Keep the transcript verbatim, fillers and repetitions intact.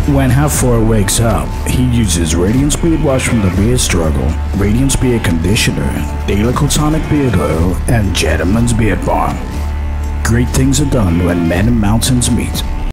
When Hafthor wakes up, he uses Radiant Speed Wash from the Beard Struggle, Radiant Speed Conditioner, Daily Tonic Beard Oil, and Gentleman's Beard Balm. Great things are done when men and mountains meet.